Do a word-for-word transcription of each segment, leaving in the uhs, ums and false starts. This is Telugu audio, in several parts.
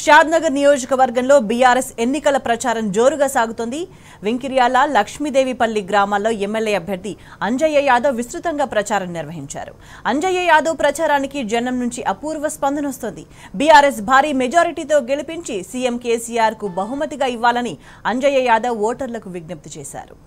షాద్నగర్ నియోజకవర్గంలో బీఆర్ఎస్ ఎన్నికల ప్రచారం జోరుగా సాగుతోంది. వెంకిర్యాల, లక్ష్మీదేవిపల్లి గ్రామాల్లో ఎమ్మెల్యే అభ్యర్థి అంజయ్య యాదవ్ విస్తృతంగా ప్రచారం నిర్వహించారు. అంజయ్య యాదవ్ ప్రచారానికి జనం నుంచి అపూర్వ స్పందన వస్తోంది. బీఆర్ఎస్ భారీ మెజారిటీతో గెలిపించి సీఎం కేసీఆర్ కు బహుమతిగా ఇవ్వాలని అంజయ్య యాదవ్ ఓటర్లకు విజ్ఞప్తి చేశారు.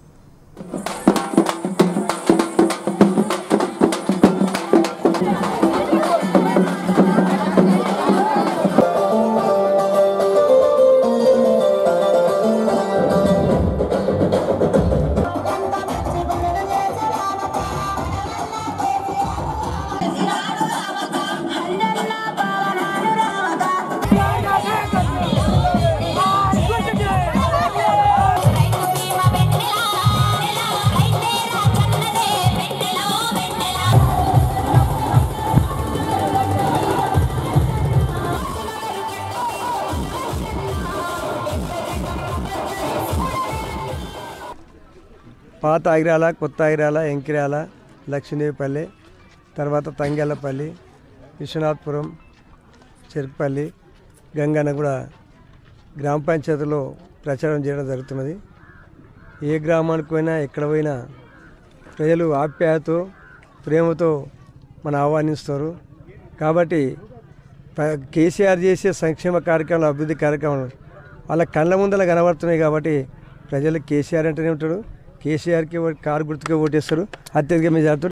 పాత ఐరాల, కొత్త ఐరాల, ఎంకిరాల, లక్ష్మీదేవిపల్లి, తర్వాత తంగేళ్లపల్లి, విశ్వనాథపురం, చెరుకుపల్లి, గంగన్న కూడా గ్రామ పంచాయతీలో ప్రచారం చేయడం జరుగుతున్నది. ఏ గ్రామానికి పోయినా ఎక్కడ పోయినా ప్రజలు ఆప్యాయతతో ప్రేమతో మన ఆహ్వానిస్తారు. కాబట్టి కేసీఆర్ చేసే సంక్షేమ కార్యక్రమాలు, అభివృద్ధి కార్యక్రమాలు వాళ్ళ కళ్ళ ముందర కనబడుతున్నాయి. కాబట్టి ప్రజలు కేసీఆర్ అంటేనే ఉంటాడు. కేసీఆర్కి కారు గుర్తుకే ఓటేస్తారు. అత్యధిక మెజార్టీతో